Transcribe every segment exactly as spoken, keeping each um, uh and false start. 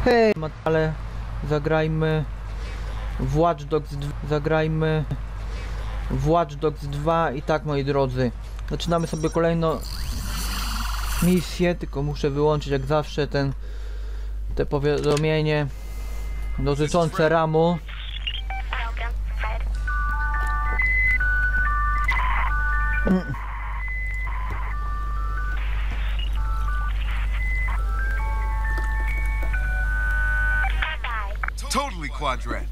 Hej, ale zagrajmy w Watch Dogs dwa, zagrajmy w Watch Dogs dwa i tak, moi drodzy, zaczynamy sobie kolejną misję, tylko muszę wyłączyć jak zawsze ten te powiadomienie dotyczące ramu. Mm. Totally quadratic.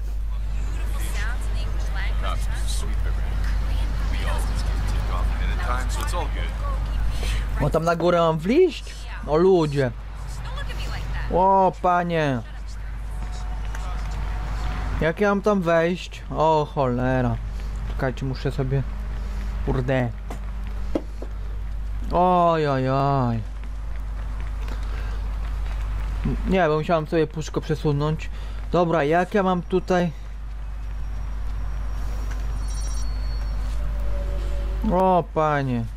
O, tam na górę mam wliść? O ludzie. O panie. Jak ja mam tam wejść? O cholera. Czekajcie, muszę sobie... Kurde. Oj, oj, oj. Nie, bo musiałem sobie puszko przesunąć. Dobra, jak ja mam tutaj... O panie.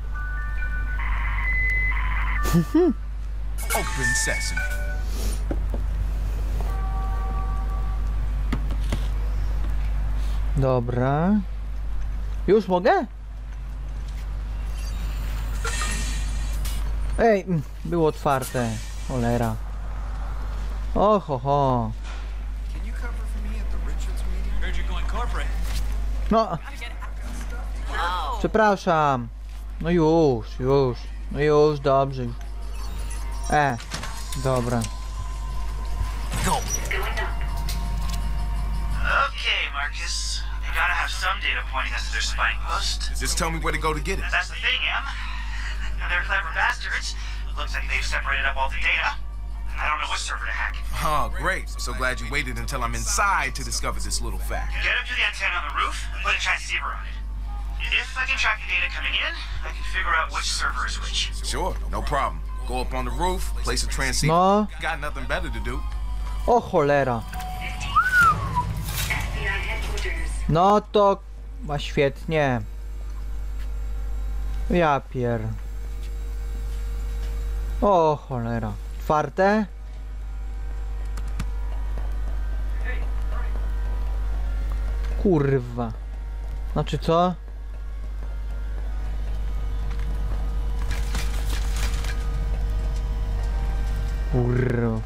Open sesame. Dobra. Już mogę? Ej, było otwarte. Cholera. O ho ho. No. Przepraszam. No już, już. No już, dobrze. E, dobra. Okay, Marcus. You gotta have some data pointing us to their spying post. Just tell me where to go to get it. That's the thing, Em. They're clever bastards. Looks like they've separated up all the data. I don't know which server to hack. Oh, great. So glad you waited until I'm inside to discover this little fact. Get up to the antenna on the roof and put a transceiver on it. If I can track the data coming in, I can figure out which server is which. Sure, no problem. Go up on the roof, place a transceiver. No. Got nothing better to do. O cholera. No to... Ma świetnie. Ja pier... O cholera. Otwarte? Kurwa. Znaczy co? Kurwa.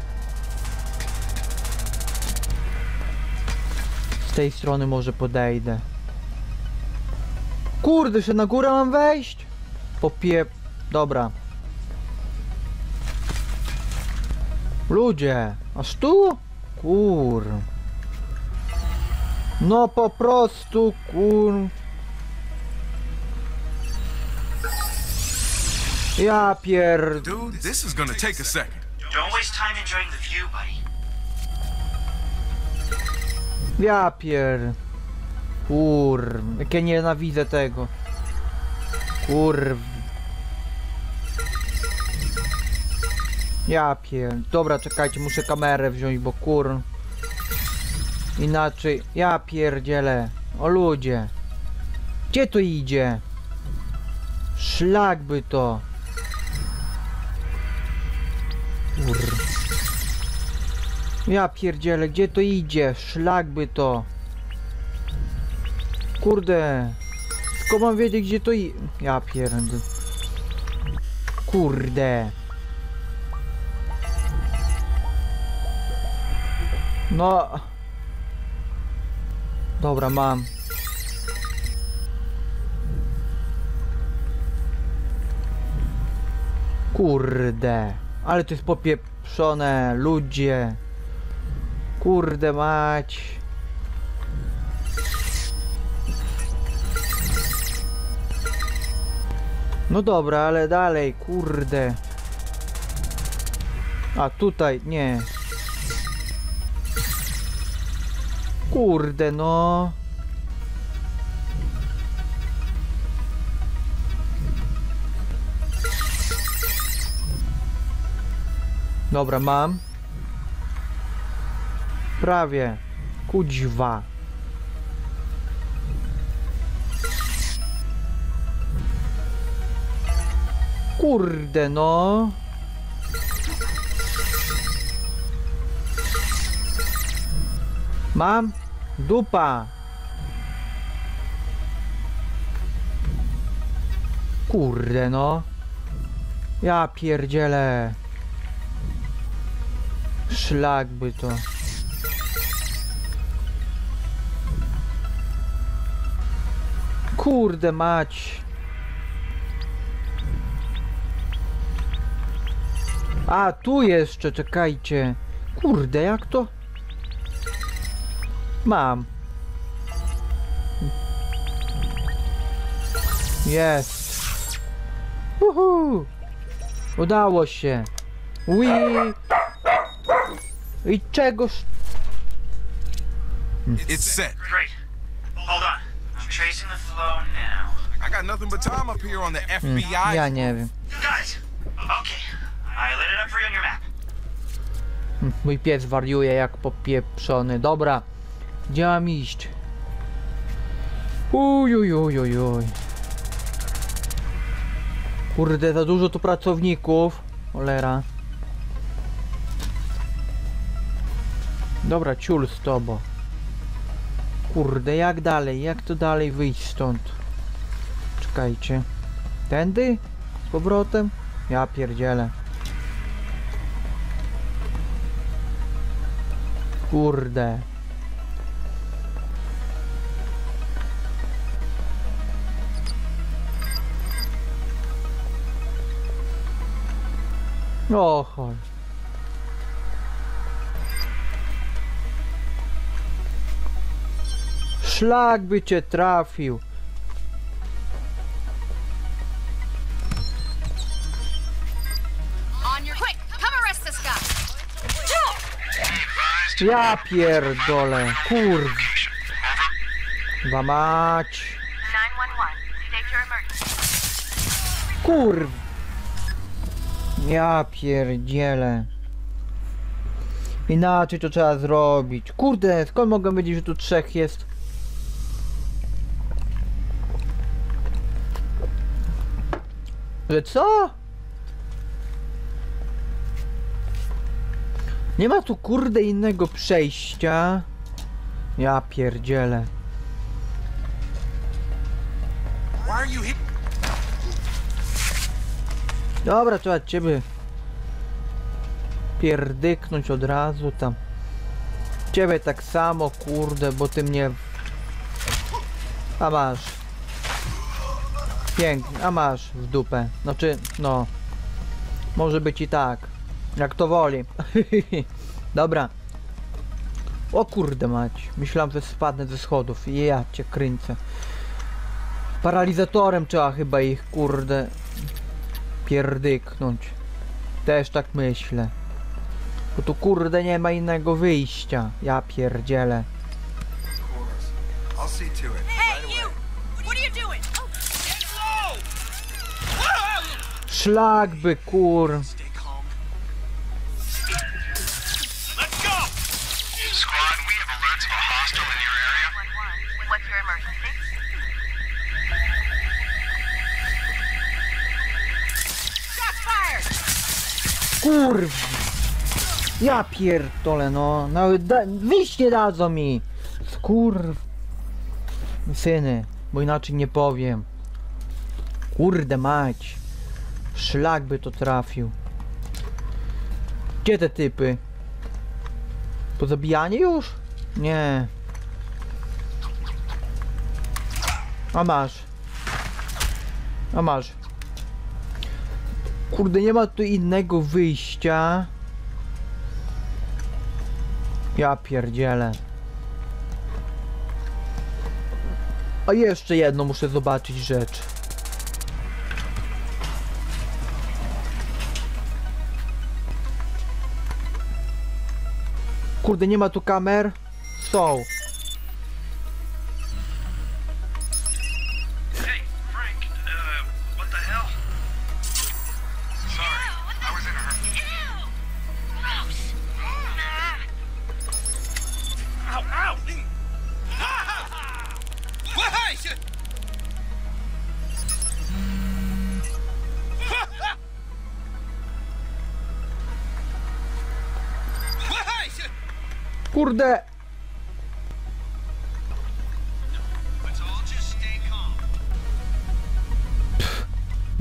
Z tej strony może podejdę. Kurde, że na górę mam wejść? Popie... Dobra. Ludzie, aż tu? Kur... No po prostu, kur... Ja pier... Dude, this is gonna take a second. Don't waste time enjoying the view, buddy. Ja pier... Kur... Jak ja nienawidzę tego. Kur... Ja pier... Dobra, czekajcie, muszę kamerę wziąć, bo kur... Inaczej... Ja pierdzielę. O ludzie. Gdzie to idzie? Szlak by to. Kur... Ja pierdzielę, gdzie to idzie? Szlak by to. Kurde. Skąd mam wiedzieć, gdzie to i... Ja pierdolę. Kurde. No. Dobra, mam. Kurde. Ale to jest popieprzone, ludzie. Kurde mać. No dobra, ale dalej, kurde. A tutaj, nie. Kurde, no. Dobra, mam. Prawie. Kuźwa. Kurde no. Mam? Dupa! Kurde no. Ja pierdzielę. Szlak by to. Kurde mać. A tu jeszcze, czekajcie. Kurde, jak to? Mam. Jest. Uhu. Udało się. Ui. I czegoż? It's set. Great. Hold on. I'm tracing the flow now. I got nothing but time up here on the F B I. Ja nie wiem. Guys, okay. I lit it up for you on your map. Mój pies wariuje jak popieprzony. Dobra. Gdzie mam iść? Ujujujujuj. Kurde, za dużo tu pracowników. Cholera. Dobra, ciul z tobą. Kurde, jak dalej? Jak to dalej wyjść stąd? Czekajcie. Tędy? Z powrotem? Ja pierdzielę. Kurde. O chodź. Szlak by cię trafił. On your quick, come arrest this guy. Ja pierdolę. Kurwa mać. nine one one, state your emergency. Kurw. Ja pierdzielę. Inaczej to trzeba zrobić. Kurde, skąd mogę wiedzieć, że tu trzech jest? Że co? Nie ma tu kurde innego przejścia. Ja pierdzielę. Why are you here? Dobra, trzeba ciebie pierdyknąć od razu tam. Ciebie tak samo, kurde, bo ty mnie... A masz. Pięknie, a masz w dupę. Znaczy, no. Może być i tak. Jak to woli. Dobra. O kurde mać. Myślałem, że spadnę ze schodów. Ja cię kręcę. Paralizatorem trzeba chyba ich, kurde, pierdyknąć. Też tak myślę. Bo tu kurde nie ma innego wyjścia. Ja pierdzielę. I'll see to it. Hey, you! What are you doing? Szlak by kur... Stay calm. Let's go! Squad, we have alerts of a hostile in your area. one one, what's your emergency? Shots fired! Kurw! Ja pierdolę no. Nawet da... wyjść nie dadzą mi. Skurw. Syny, bo inaczej nie powiem. Kurde mać. Szlak by to trafił. Gdzie te typy? Pozabijanie już? Nie. A masz. A masz. Kurde, nie ma tu innego wyjścia. Ja pierdzielę. A jeszcze jedno muszę zobaczyć rzecz. Kurde, nie ma tu kamer? Są. Hey, Frank, uh, what the hell? Sorry, I was in a hurry. Ow, ow! Kurde!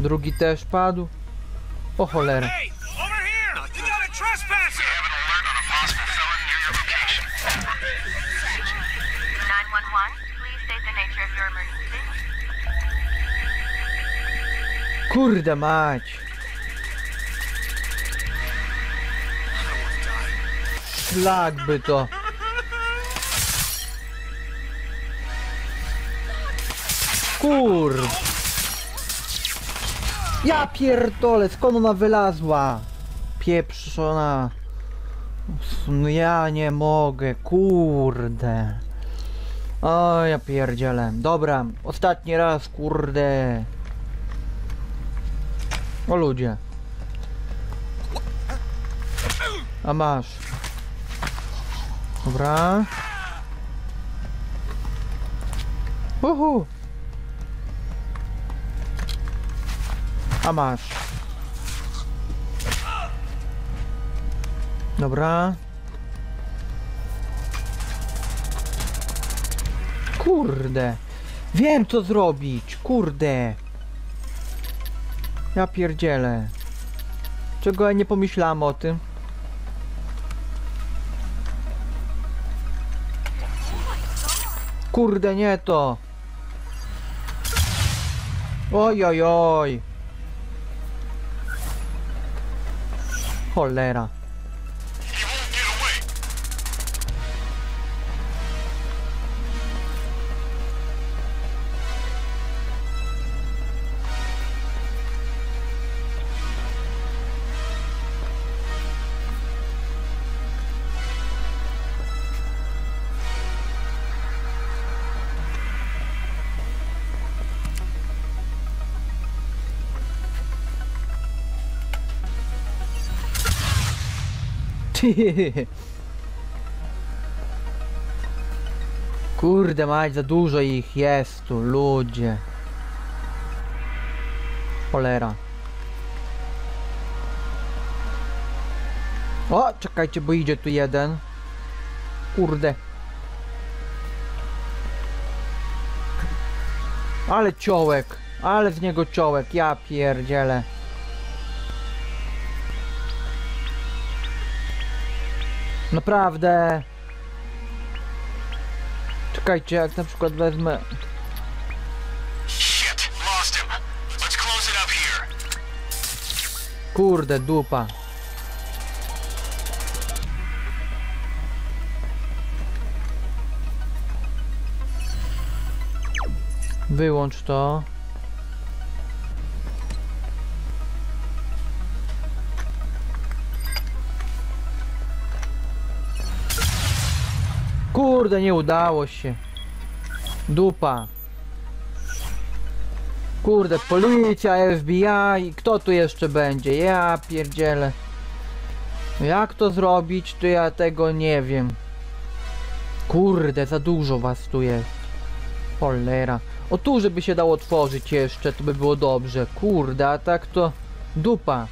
Drugi też padł. O cholera. Hey, over here! You got a trespasser! We have an alert on a possible felon near your location. nine one one, please state the nature of your emergency. Kurde mać. Szlak by to. Kur. Ja pierdolę, skąd ona wylazła? Pieprzona. No ja nie mogę, kurde. O, ja pierdzielę. Dobra, ostatni raz, kurde. O ludzie. A masz. Dobra. Uhu. A masz. Dobra. Kurde. Wiem co zrobić. Kurde. Ja pierdzielę. Czego ja nie pomyślałem o tym? Kurde, nie to. Oj, oj, oj. Cholera. He won't get away. Kurde mać, za dużo ich jest tu, ludzie. Cholera. O, czekajcie, bo idzie tu jeden. Kurde. Ale ciołek, ale z niego ciołek, ja pierdzielę. Naprawdę. Czekajcie, jak na przykład wezmę. Shit, lost him. Let's close it up here. Kurde, dupa. Wyłącz to. Kurde, nie udało się. Dupa. Kurde, policja, F B I. Kto tu jeszcze będzie? Ja pierdzielę. Jak to zrobić, to ja tego nie wiem. Kurde, za dużo was tu jest. Cholera. O tu, żeby się dało otworzyć jeszcze, to by było dobrze. Kurde, a tak to dupa.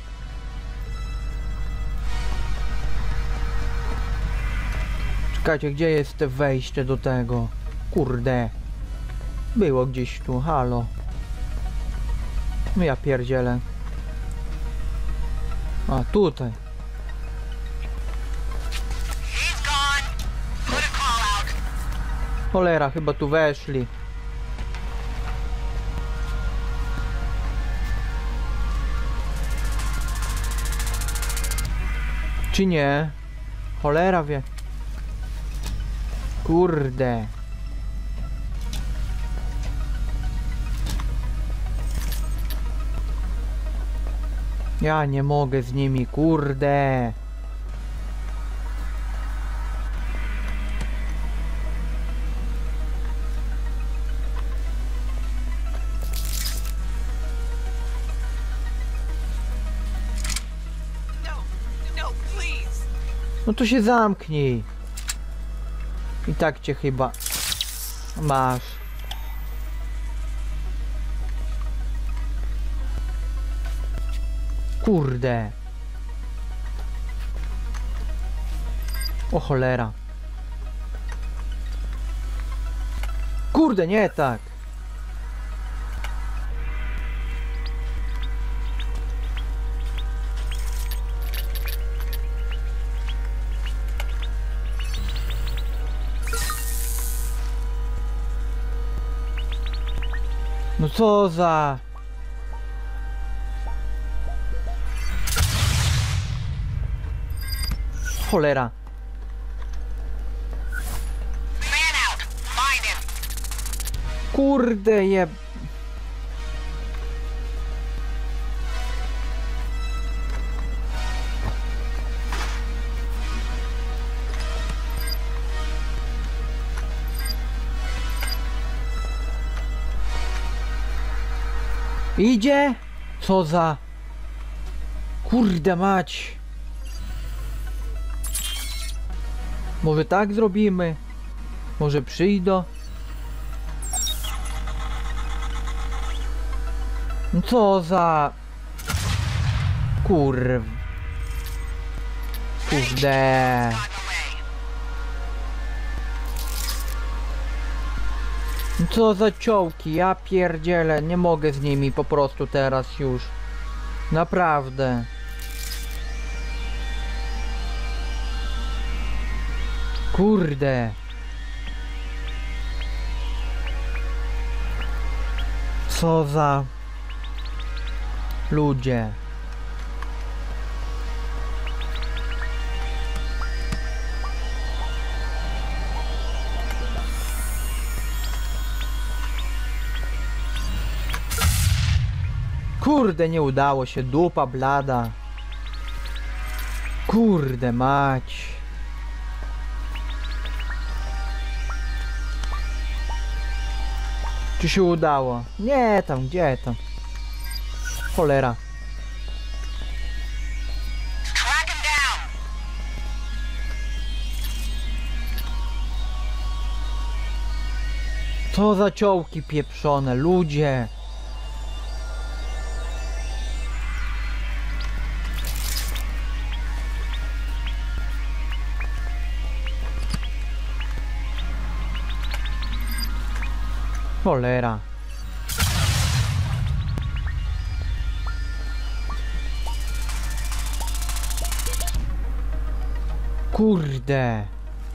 Czekajcie, gdzie jest te wejście do tego? Kurde. Było gdzieś tu, halo. No ja pierdzielę. A, tutaj. He's gone. Put a call out. Cholera, chyba tu weszli. Czy nie? Cholera wie. Kurde. Ja nie mogę z nimi, kurde. No, no, please. No to się zamknij. I tak cię chyba masz. Kurde. O cholera. Kurde, nie tak. No co za... Cholera. Man out! Find him! Kurde je... Idzie? Co za... Kurde mać. Może tak zrobimy? Może przyjdą? No co za... Kurw... Kurde... No co za ciołki, ja pierdzielę, nie mogę z nimi po prostu teraz już. Naprawdę. Kurde. Co za... ludzie. Kurde, nie udało się, dupa blada. Kurde mać. Czy się udało? Nie, tam, gdzie tam? Cholera. Track him down! Co za ciołki pieprzone, ludzie. Cholera. Kurde.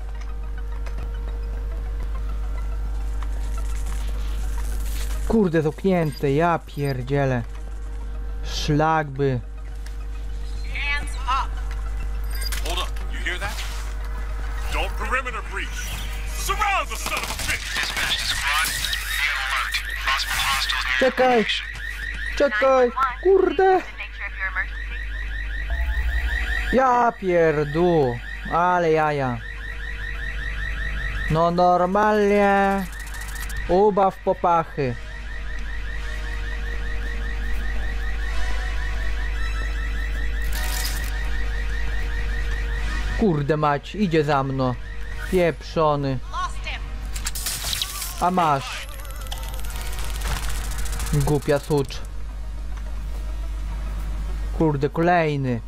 Kurde, zamknięte, ja pierdzielę. Szlak by. Hands up. Hold up, you hear that? Don't perimeter breach. Surround the son of a bitch! Dispatch to squad. Be on alert. Possible hostiles near Czekaj. Czekaj. Kurde. The nature of your emergency. Ja pierdu. Ale jaja. No normalnie. Ubaw popachy. Kurde mać, idzie za mną. Pieprzony. Lost him. A masz. Głupia sucz. Kurde, kolejny.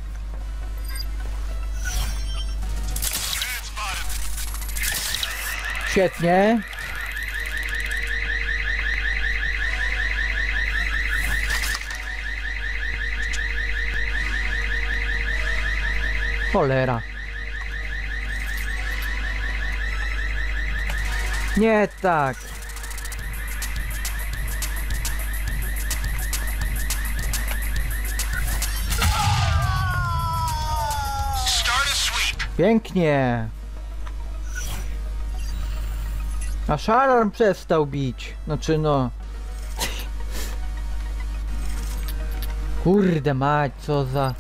Świetnie. Cholera. Nie tak. Start a sweep. Pięknie. Aż alarm przestał bić. Znaczy no. Kurde mać, co za...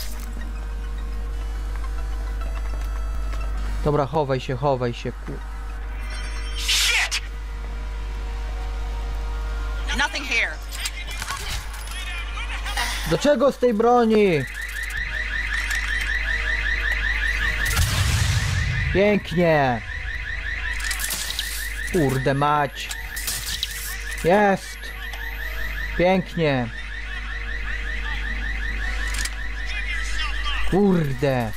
Dobra, chowaj się, chowaj się. Ku... Shit! Nothing here. Do czego z tej broni? Pięknie. Kurde mać. Jest. Pięknie. Kurde.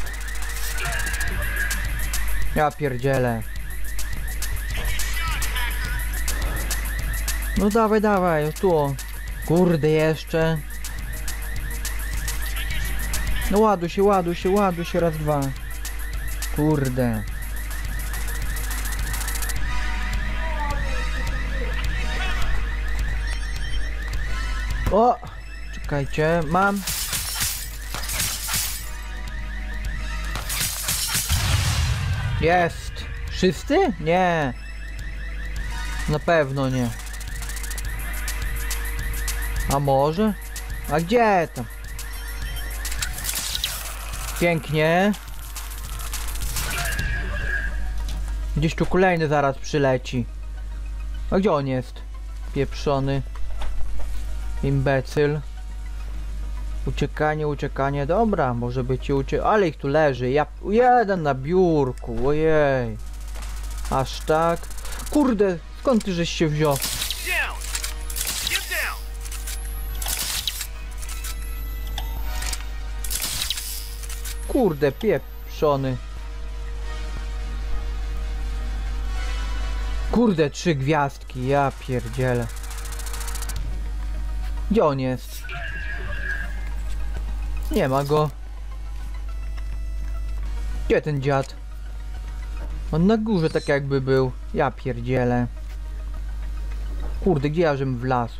Ja pierdzielę. No dawaj, dawaj, tu. Kurde jeszcze. No ładuj się, ładuj się, ładuj się, raz, dwa. Kurde. O! Czekajcie, mam. Jest! Wszyscy? Nie. Na pewno nie. A może? A gdzie tam? Pięknie. Gdzieś tu kolejny zaraz przyleci. A gdzie on jest? Pieprzony imbecyl. Uciekanie, uciekanie. Dobra, może być i ucie... Ale ich tu leży. Ja... Jeden na biurku. Ojej. Aż tak. Kurde, skąd ty żeś się wziął? Down! Get down! Kurde, pieprzony. Kurde, trzy gwiazdki. Ja pierdzielę. Gdzie on jest? Nie ma go. Gdzie ten dziad? On na górze tak jakby był. Ja pierdzielę. Kurde, gdzie ja żem wlazł?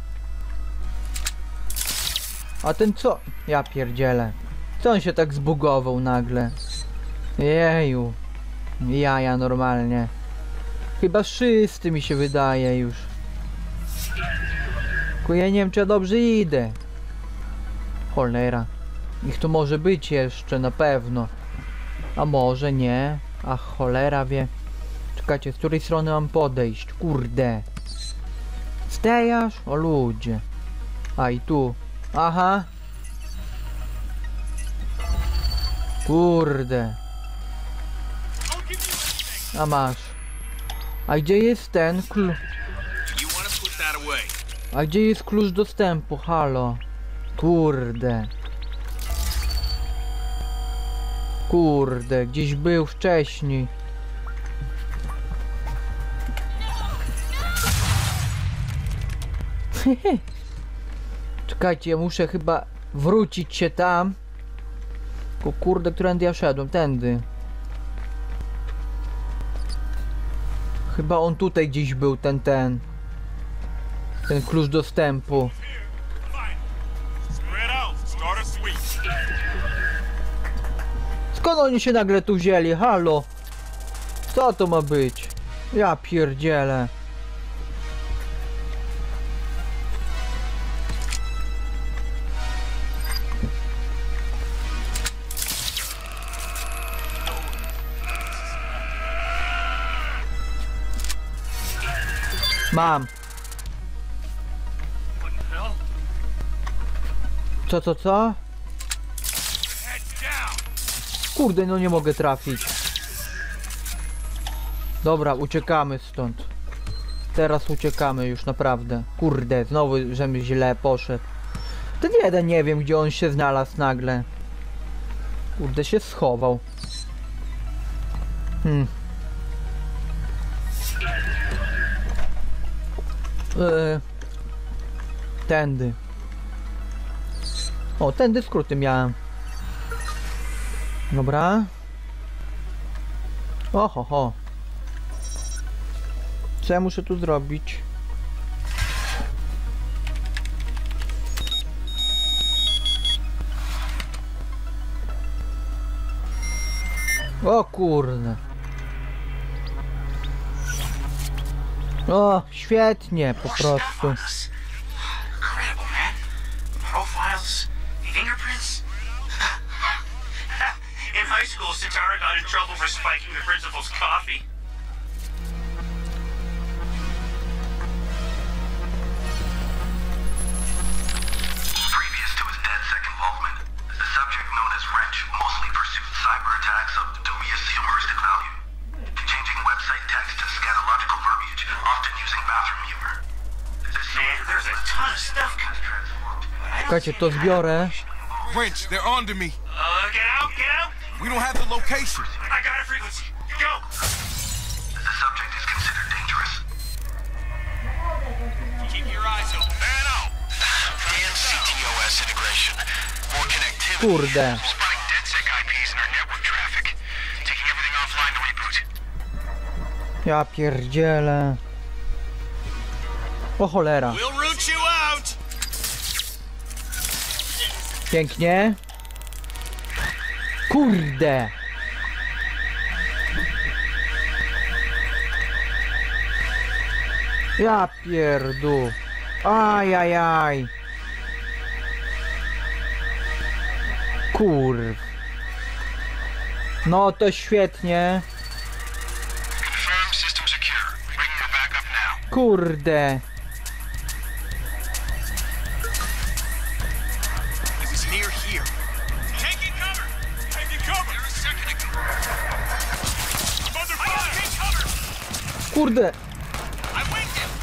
A ten co? Ja pierdzielę. Co on się tak zbugował nagle? Jeju. Jaja normalnie. Chyba wszyscy mi się wydaje już. Tylko ja nie wiem, czy ja dobrze idę. Cholera. Ich tu może być jeszcze na pewno. A może nie. Ach, cholera wie. Czekajcie, z której strony mam podejść? Kurde. Stejasz? O ludzie. A i tu. Aha. Kurde. A masz. A gdzie jest ten klucz? You want to put that away? A gdzie jest klucz dostępu? Halo. Kurde. Kurde, gdzieś był wcześniej. Czekajcie, ja muszę chyba wrócić się tam. O kurde, którędy ja szedłem? Tędy. Chyba on tutaj gdzieś był, ten, ten. Ten klucz dostępu. Spread out. Start a sweep. Skąd oni się nagle tu wzięli? Halo? Co to ma być? Ja pierdzielę. Mam. Co, co, co? Kurde, no nie mogę trafić. Dobra, uciekamy stąd. Teraz uciekamy już naprawdę. Kurde, znowu żem źle poszedł. Ten jeden nie wiem, gdzie on się znalazł nagle. Kurde, się schował. Hmm. Eee, tędy. O, tędy skróty miałem. Dobra. Oho, ho. Co ja muszę tu zrobić? O kurde. O, świetnie, po prostu. Incredible, man. Profiles, fingerprints. In high school, Sitara got in trouble for spiking the principal's coffee. Previous to his DedSec involvement, the subject known as Wrench mostly pursued cyber attacks of dubious humoristic value, changing website text to scatological verbiage, often using bathroom humor. This Man, there's a ton of stuff. has transformed. Czekajcie, to zbiorę. Wrench, they're onto me. Uh, get out, get out. We don't have the location. I got a frequency. Go. The subject is considered dangerous. Keep your eyes open. Man out. And C T O S integration. More connectivity. Kurde. Spotting DedSec I Ps in our network traffic. Taking everything offline to reboot. Ja pierdzielę. O cholera. We'll root you out. Pięknie. Kurde. Ja pierdu. Ajajaj. Kurw. No to świetnie. Confirm system secure. Bringing the backup now. Kurde. Is this near here? Taking cover! Taking cover! There a second ago. I'm under fire! Take cover! Kurde. I winged him!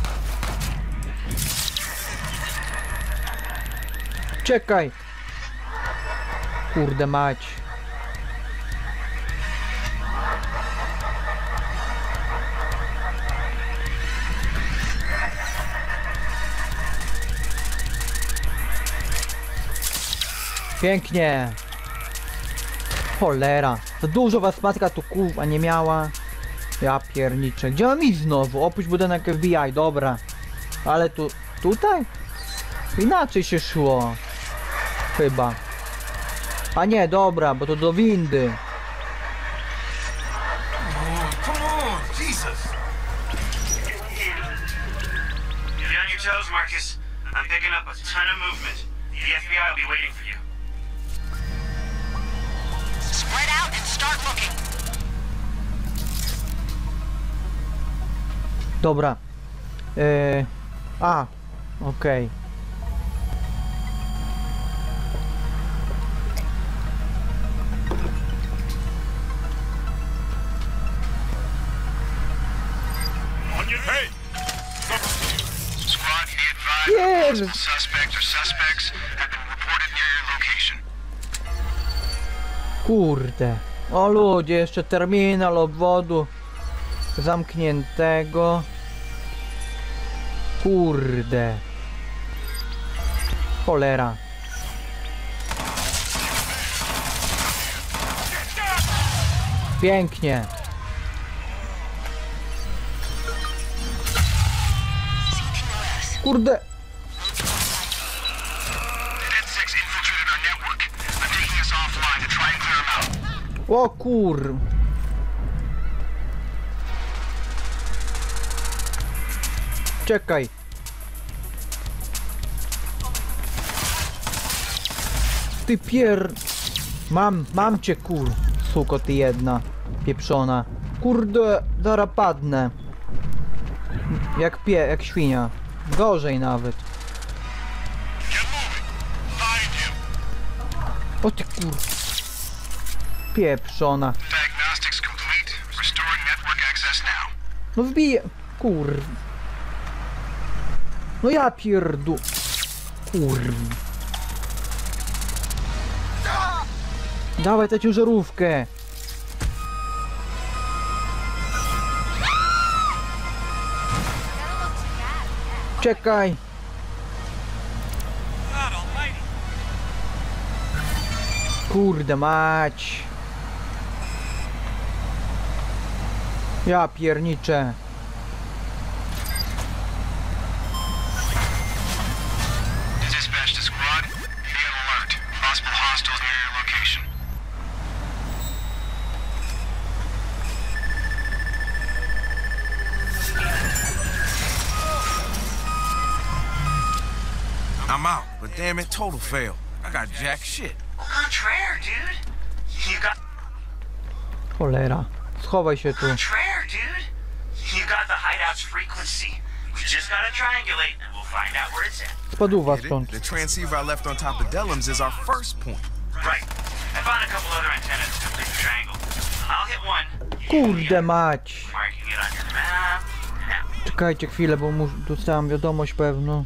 Czekaj. Kurde mać. Pięknie. Cholera. Za dużo was matka tu kurwa nie miała. Ja pierniczę. Gdzie mam iść znowu? Opuść budynek F B I, dobra. Ale tu... tutaj? Inaczej się szło. Chyba. A nie, dobra, bo to do windy. Oh, come on, Jesus. Get on your toes, Marcus. I'm picking up a ton of movement. The F B I will be waiting for you. Spread out and start looking. Dobra. Yy... A, okej. On your hey! Squad, be advised. Yes. Suspect or suspects have been reported near your location. Kurde. O ludzie, jeszcze terminal obwodu zamkniętego. Kurde. Cholera. Pięknie. Kurde. Dead six infiltrated our network. I'm taking us offline to try and clear them out. O kur... Czekaj. Ty pier... Mam, mam cię kur... Suko ty jedna. Pieprzona. Kurde, zaraz padnę. Jak pie, jak świnia. Gorzej nawet. Get moving. Find you. O ty kur... Pieprzona. Diagnostics complete. Restoring network access now. No wbiję... Kur... No ja pierdu... Kur... Dawaj tę ciężarówkę! Czekaj! Kurde mać! Ja pierniczę! Dispatch to squad. Be on alert. Possible hostiles near your location. I'm out, but damn it, total fail. I got jack shit. Au contraire, dude. You got Cholera. Schowaj się tu. contraire, dude. You got the hideout's frequency. We just gotta triangulate, and we'll find out where it's at. Spadła Get it? stąd. The transceiver I left on top of Dellum's is our first point. Right. I found a couple other antennas to complete the triangle. I'll hit one. you hit the Kurde other. mać! Marking it on your map. Now. Czekajcie chwilę, bo mu dostałam wiadomość pewno.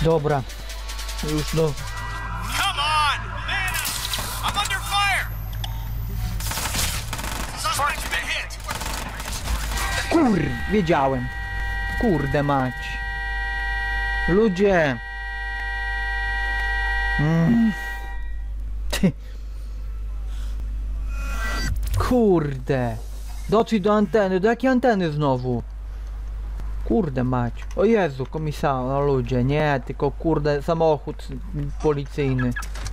Dobra. Już no. Come on! Man, I'm under fire! Suspect's been hit! Kur... Wiedziałem. Kurde mać. Ludzie. Mm. Ty. Kurde. Dotrzyj do anteny. Do jakiej anteny znowu? Kurde mać. O Jezu, komisarz, no ludzie, nie, tylko kurde samochód policyjny.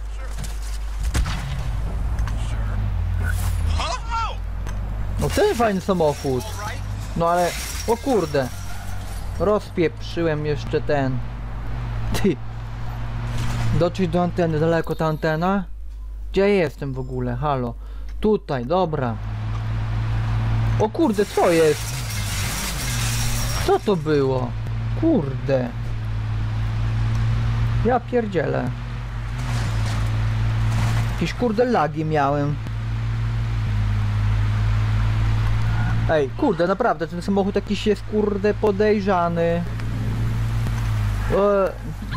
No ten fajny samochód. No ale, o kurde. Rozpieprzyłem jeszcze ten. Ty. Dotrzeć do anteny, daleko ta antena? Gdzie ja jestem w ogóle? Halo. Tutaj, dobra. O kurde, co jest? Co to było? Kurde. Ja pierdzielę. Jakieś kurde lagi miałem. Ej, kurde, naprawdę, ten samochód jakiś jest kurde podejrzany. E...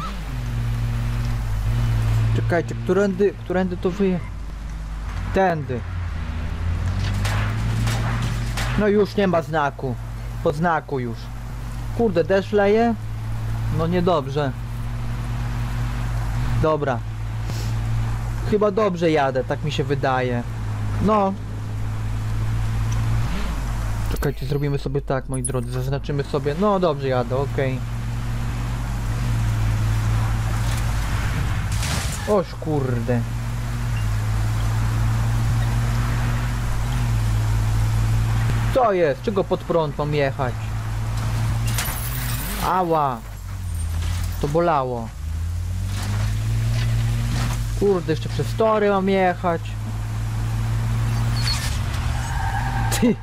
Czekajcie, którędy, którędy to wy... Tędy. No już nie ma znaku. Po znaku już. Kurde, deszcz leje? No niedobrze. Dobra. Chyba dobrze jadę, tak mi się wydaje. No. Czekajcie, zrobimy sobie tak, moi drodzy. Zaznaczymy sobie. No dobrze jadę, okej. Okay. Oż kurde. Co jest? Czego pod prąd mam jechać? Ała. To bolało. Kurde, jeszcze przez tory mam jechać. Ty.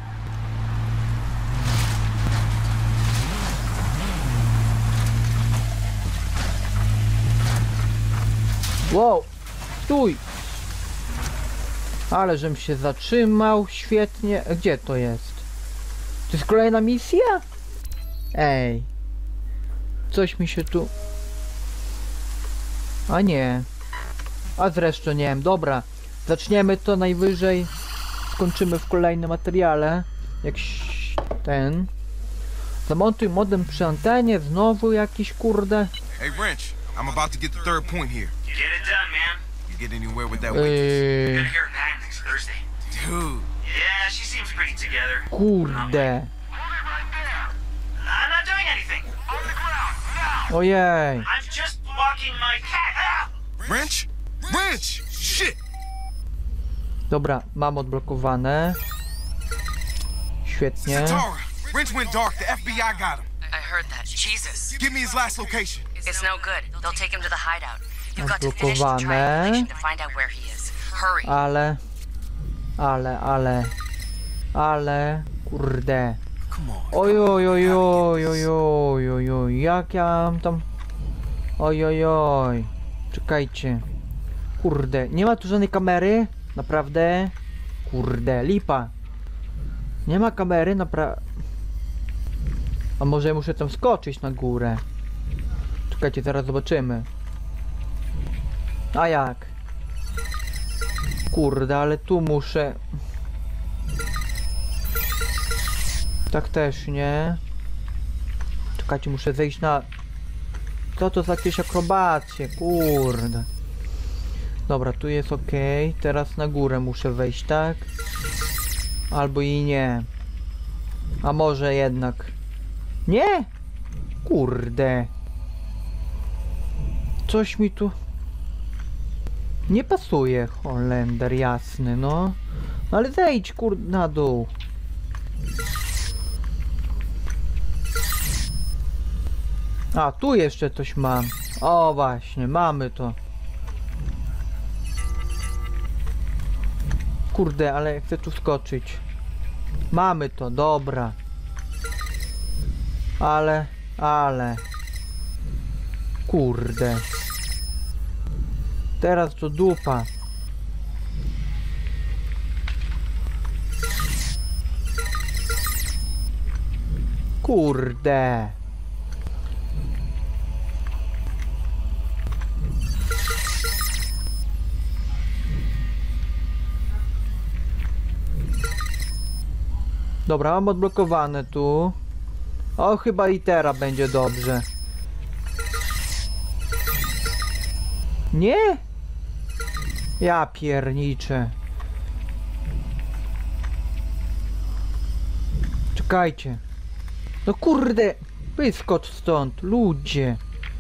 Wow. Stój. Ale żem się zatrzymał. Świetnie. Gdzie to jest? To jest kolejna misja? Ej. Coś mi się tu... A nie. A zresztą nie wiem. Dobra. Zaczniemy to najwyżej. Skończymy w kolejnym materiale. Jak ten. Zamontuj modem przy antenie. Znowu jakiś kurde. Hey, Wrench, I'm about to get the third point here. You get it done, man. You get anywhere with that waitress? Yy, Gonna hear her back next Thursday. Dude. Yeah, she seems pretty together. kurde. I'm not doing anything. Ojej. I'm just walking my cat. Ah! Wrench? Wrench! Shit! Dobra, mam odblokowane. Świetnie. Zatara! Wrench went dark. The F B I got him. I heard that. Jesus. Give me his last location. It's no good. They'll take him to the hideout. You've got to finish the triangulation to find out where he is. Hurry. Ale... Ale, ale... Ale... Kurde. Oj, oj, oj, oj, oj, oj, oj, oj, jak ja mam tam... Oj, oj, oj. Czekajcie. Kurde, nie ma tu żadnej kamery? Naprawdę? Kurde, lipa. Nie ma kamery, naprawdę. A może muszę tam skoczyć na górę? Czekajcie, zaraz zobaczymy. A jak? Kurde, ale tu muszę... Tak też nie. Czekajcie, muszę zejść na... Co to za jakieś akrobacje? Kurde. Dobra, tu jest ok. Teraz na górę muszę wejść, tak? Albo i nie. A może jednak... Nie! Kurde. Coś mi tu... Nie pasuje, Holender jasny, no. Ale zejdź, kurde, na dół. A, tu jeszcze coś mam. O, właśnie, mamy to. Kurde, ale chcę tu skoczyć. Mamy to, dobra. Ale, ale. Kurde. Teraz to dupa. Kurde. Dobra, mam odblokowane tu. O, chyba i teraz będzie dobrze. Nie? Ja pierniczę. Czekajcie. No kurde, wyskocz stąd, ludzie.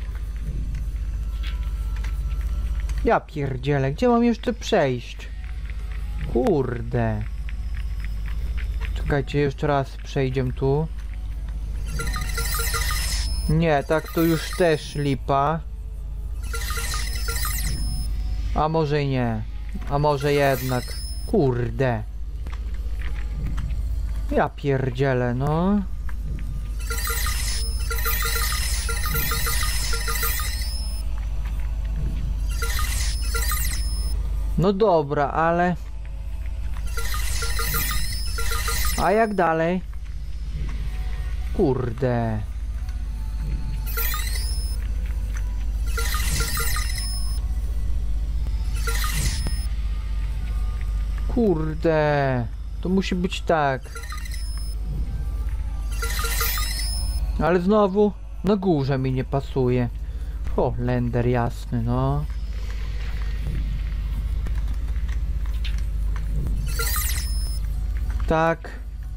Ja pierdzielę, gdzie mam jeszcze przejść? Kurde. Czekajcie, jeszcze raz przejdziemy tu. Nie, tak to już też lipa. A może i nie. A może jednak. Kurde. Ja pierdzielę, no. No dobra, ale... A jak dalej? Kurde. Kurde. To musi być tak. Ale znowu na górze mi nie pasuje. O, lender jasny, no. Tak.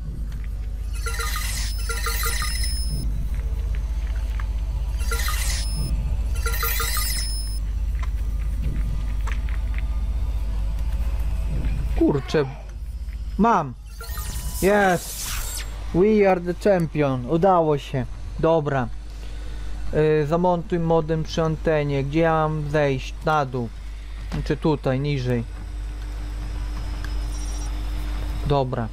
Kurczę. Mam. Jest. We are the champion. Udało się. Dobra. Yy, zamontuj modem przy antenie. Gdzie ja mam zejść? Na dół. Czy tutaj, niżej. Dobra.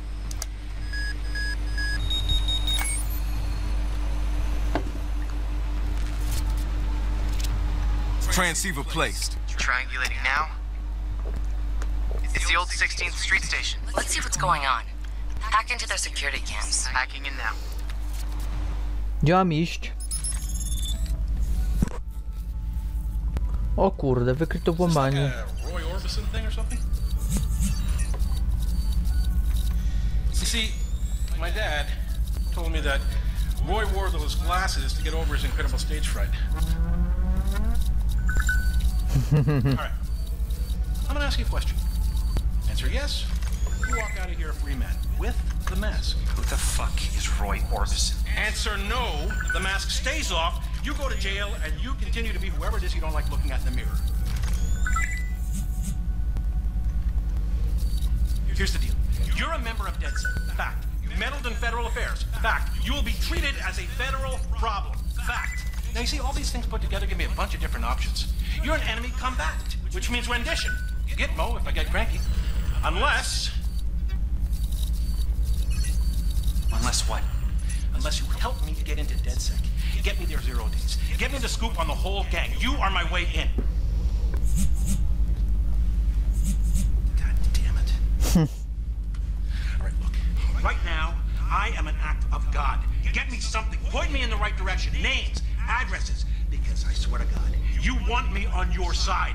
Transceiver placed. Triangulating now. It's the old sixteenth Street station. Let's see what's going on. Hack into their security cams. Hacking in now. Gdzie mam iść? O kurde, wykryto włamanie. Roy Orbison thing or something? You see, my dad told me that Roy wore those glasses to get over his incredible stage fright. All right. I'm gonna ask you a question. Answer yes, you walk out of here a free man with the mask. Who the fuck is Roy Orbison? Answer no, the mask stays off, you go to jail, and you continue to be whoever it is you don't like looking at in the mirror. Here's the deal. You're a member of DedSec. Fact. You meddled in federal affairs. Fact. You will be treated as a federal problem. Fact. Now you see, all these things put together give me a bunch of different options. You're an enemy combatant, which means rendition. Gitmo if I get cranky. Unless... Unless what? Unless you help me to get into DedSec. Get me their zero days. Get me the scoop on the whole gang. You are my way in. God damn it. All right, look. Right now, I am an act of God. Get me something. Point me in the right direction. Names, addresses. Because I swear to God, you want me on your side.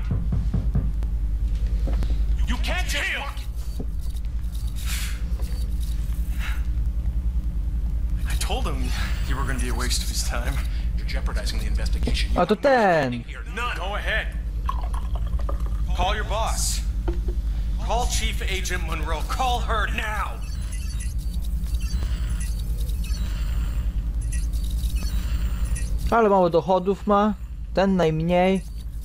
You can't just walk it. I told him you were going to be a waste of his time. You're jeopardizing the investigation. A to ten. None. Go ahead. Call your boss. Call Chief Agent Monroe. Call her now. Ale mało dochodów ma. Ten najmniej.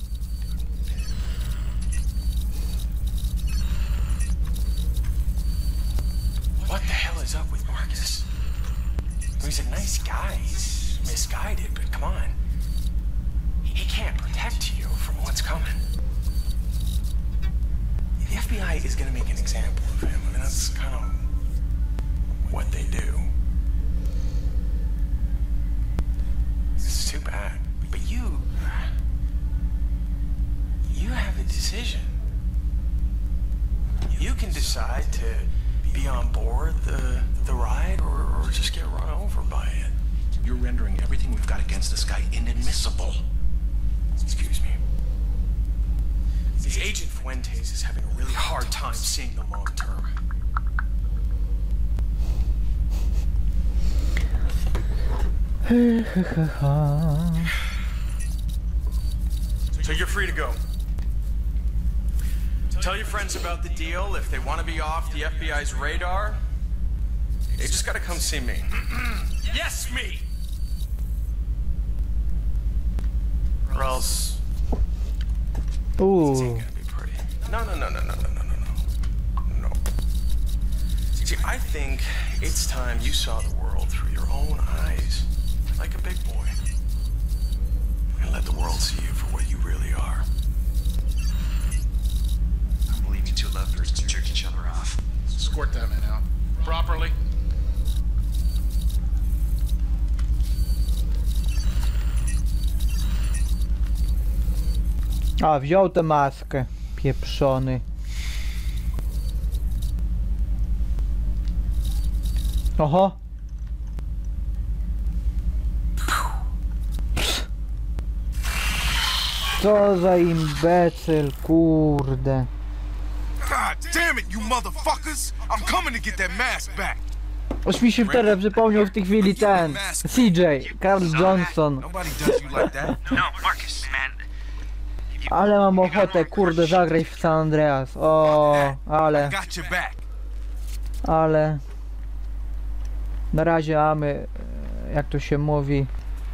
What the hell is up with Marcus? He's a nice guy. He's misguided, but come on. He can't protect you from what's coming. The F B I is gonna make an example of him. I mean, that's kind of what they do. It's too bad. But you... You have a decision. You can decide to be on board the, the ride or, or just get run over by it. You're rendering everything we've got against this guy inadmissible. Excuse me. The Agent Fuentes is having a really hard time seeing the long term. So you're free to go. Tell your friends about the deal. If they want to be off the F B I's radar, they just gotta come see me. Yes, me! Or else it Uuu. ain't gonna be pretty. No, no, no, no, no, no, no, no, no. No. See, I think it's time you saw the world through your own eyes, like a big boy. And let the world see you for what you really are. I believe you two lovebirds can jerk each other off. Escort that man out. Properly. A, wziął tę maskę. Pieprzony. Oho. Co za imbecyl, kurde. God damn it, you motherfuckers! I'm coming to get that mask back. Aż mi się wtedy przypomniał w tej chwili ten C J, Carl Johnson. Nobody does you like that. No, Marcus, man. Ale mam ochotę, kurde, zagrać w San Andreas. O, ale, Got your back. ale... Na razie mamy, jak to się mówi,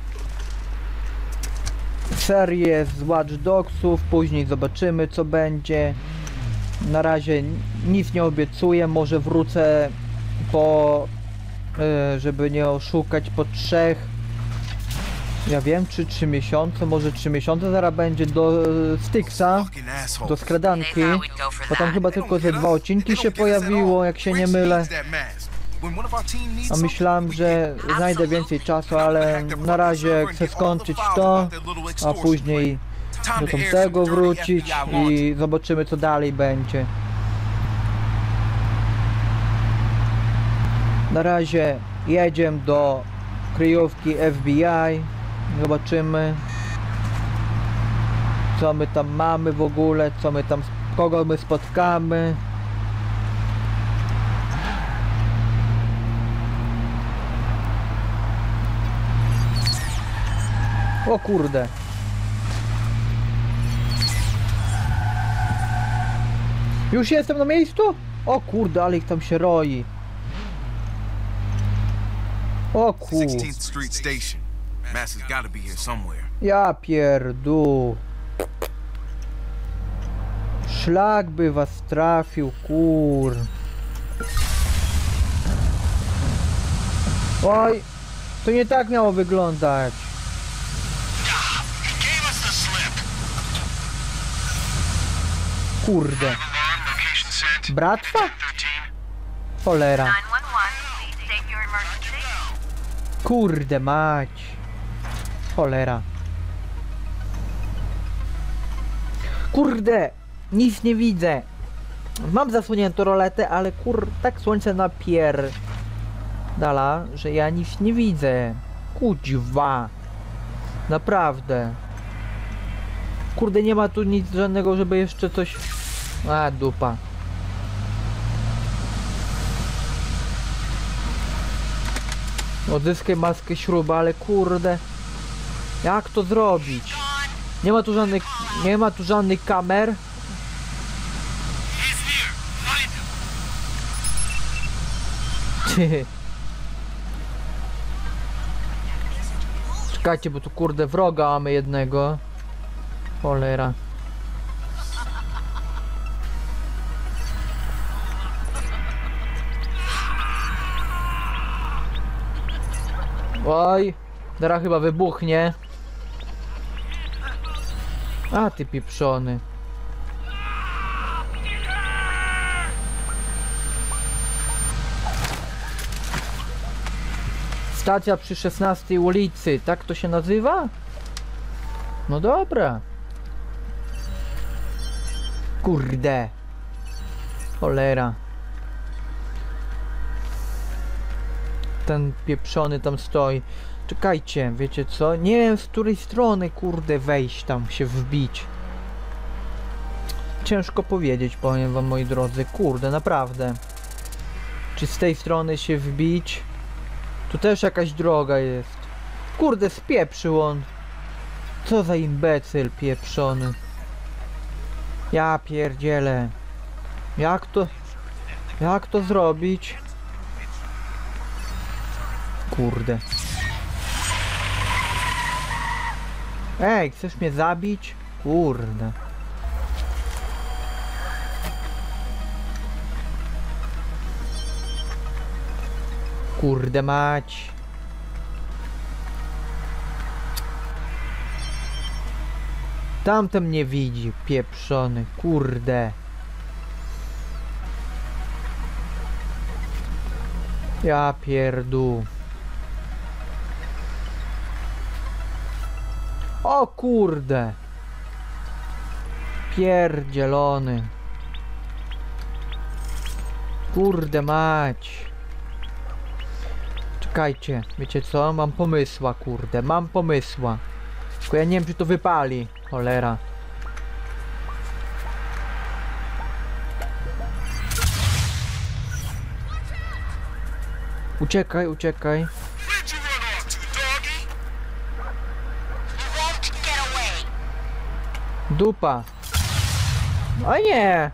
serię z Watch Dogsów, później zobaczymy co będzie. Na razie nic nie obiecuję, może wrócę po, żeby nie oszukać, po trzech, ja wiem, czy trzy miesiące, może trzy miesiące zaraz będzie do Styxa, Fucking asshole. do skradanki, They thought we'd go for bo tam that. chyba tylko ze dwa odcinki się pojawiło, jak się nie mylę. A myślałem, że znajdę więcej czasu, ale na razie chcę skończyć to, a później do tamtego wrócić i zobaczymy co dalej będzie. Na razie jedziemy do kryjówki F B I, zobaczymy co my tam mamy w ogóle, co my tam, kogo my spotkamy. O kurde. Już jestem na miejscu? O kurde, ale ich tam się roi. O kurde. sixteenth Street Station. Mask has got to be here somewhere. Ja pierdół. Szlak by was trafił, kur. Oj, to nie tak miało wyglądać. Gave us the slip. Kurde. Location set. Bratwa? thirteen. Cholera. nine one one, please state your emergency. Kurde mać. Cholera. Kurde, nic nie widzę. Mam zasłoniętą roletę, ale kur... tak słońce napier... Dala, że ja nic nie widzę. Kuźwa. Naprawdę. Kurde, nie ma tu nic żadnego, żeby jeszcze coś... A, dupa. Odzyskaj maskę śruba, ale kurde. Jak to zrobić? Nie ma tu żadnych... Nie ma tu żadnych kamer. Czekajcie, bo tu kurde wroga mamy jednego. Cholera. Oj, teraz chyba wybuchnie. A ty pieprzony. Stacja przy szesnastej ulicy, tak to się nazywa? No dobra. Kurde. Cholera. Ten pieprzony tam stoi. Czekajcie, wiecie co? Nie wiem z której strony kurde wejść tam, się wbić. Ciężko powiedzieć, powiem wam moi drodzy. Kurde, naprawdę. Czy z tej strony się wbić? Tu też jakaś droga jest. Kurde, spieprzył on. Co za imbecyl pieprzony. Ja pierdzielę. Jak to... Jak to zrobić? Kurde. Ej, chcesz mnie zabić? Kurde. Kurde mać. Tamten mnie widzi, pieprzony, kurde. Ja pierdół. O kurde. Pierdzielony. Kurde mać. Czekajcie, wiecie co? Mam pomysła, kurde, mam pomysła. Tylko ja nie wiem, czy to wypali. Cholera. Uciekaj, uciekaj. Where'd you run off to, doggy? You won't get away. Dupa. O nie!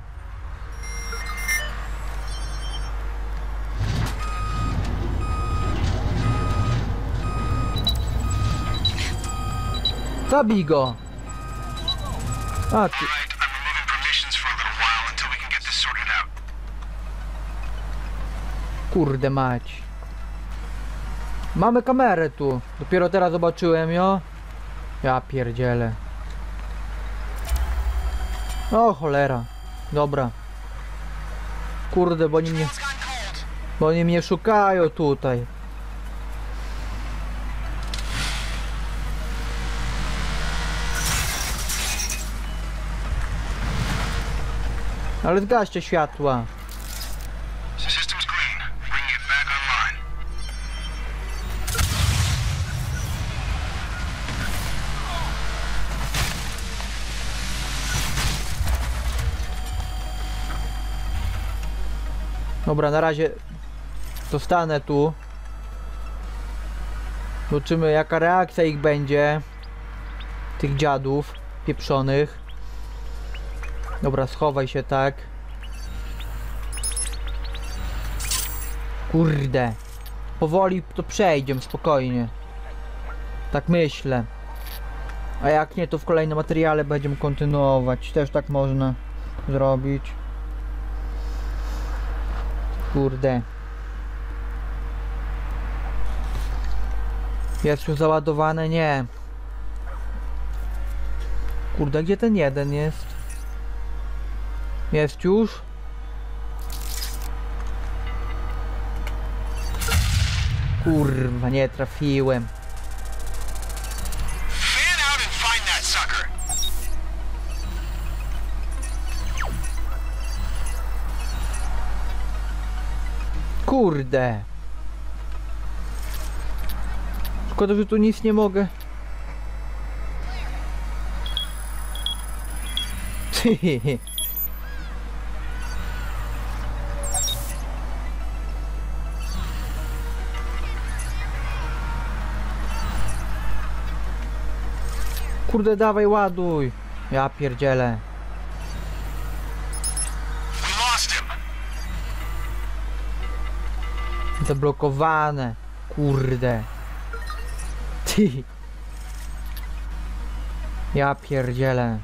Zabij go! A ty... Right, I'm removing permissions for a little while until we can get this sorted out. Kurde mać. Mamy kamerę tu. Dopiero teraz zobaczyłem ją. Ja pierdzielę. O cholera. Dobra. Kurde, bo oni mnie... Bo oni mnie szukają tutaj. Ale zgaście światła. System's clean. Bringing it back online. Dobra, na razie zostanę tu. Zobaczymy, jaka reakcja ich będzie. Tych dziadów pieprzonych. Dobra, schowaj się, tak. Kurde. Powoli to przejdziemy, spokojnie. Tak myślę. A jak nie, to w kolejnym materiale będziemy kontynuować. Też tak można zrobić. Kurde. Jest już załadowane? Nie. Kurde, gdzie ten jeden jest? Jest już? Kurwa, nie trafiłem. Fan out and find that sucker. Kurde. Szkoda, że tu nic nie mogę. Kurde, dawaj, ładuj. Ja pierdzielę. We lost him. Zablokowane. Kurde. Ty. Ja pierdzielę.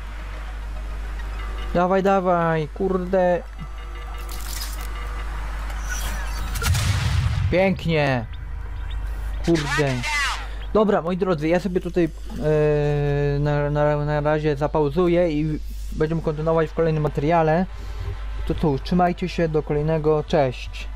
Dawaj, dawaj, kurde. Pięknie. Kurde. Dobra, moi drodzy, ja sobie tutaj yy, na, na, na razie zapauzuję i będziemy kontynuować w kolejnym materiale. To cóż, trzymajcie się, do kolejnego, cześć.